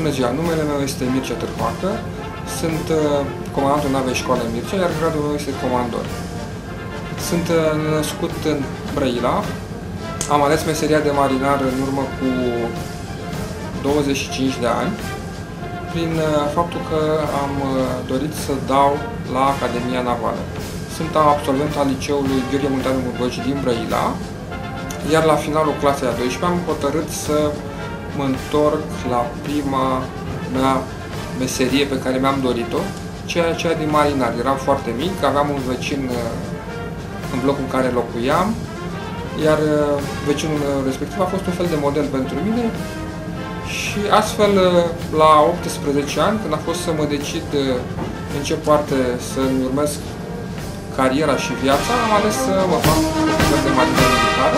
Bună ziua, numele meu este Mircea Târhoacă, sunt comandantul navei Școală Mircea, iar gradul meu este comandor. Sunt născut în Brăila, am ales meseria de marinar în urmă cu 25 de ani, prin faptul că am dorit să dau la Academia Navală. Sunt absolvent al liceului Gheorghe Munteanu Murgoci din Brăila, iar la finalul clasei a 12 am hotărât să mă întorc la prima mea meserie pe care mi-am dorit-o, ceea din marinar. Eram foarte mic, aveam un vecin în blocul în care locuiam, iar vecinul respectiv a fost un fel de model pentru mine și astfel, la 18 ani, când a fost să mă decid în ce parte să-mi urmez cariera și viața, am ales să mă fac ofițer de marină militară.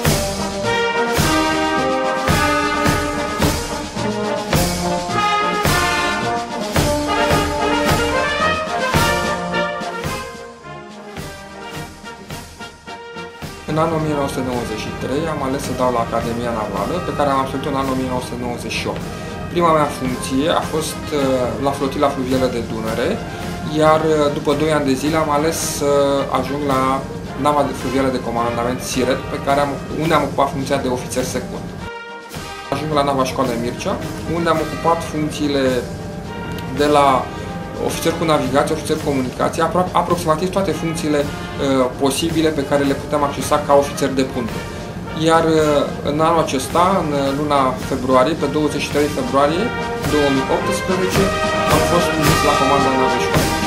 În anul 1993 am ales să dau la Academia Navală, pe care am absolvit-o în anul 1998. Prima mea funcție a fost la flotila fluvială de Dunăre, iar după 2 ani de zile am ales să ajung la nava fluvială de comandament Siret, unde am ocupat funcția de ofițer secund. Ajung la nava Școală Mircea, unde am ocupat funcțiile de la ofițer cu navigație, ofițer comunicație, aproximativ toate funcțiile posibile pe care le puteam accesa ca ofițer de punte. Iar în anul acesta, în luna februarie, pe 23 februarie 2018, am fost trimis la comanda navei Școală.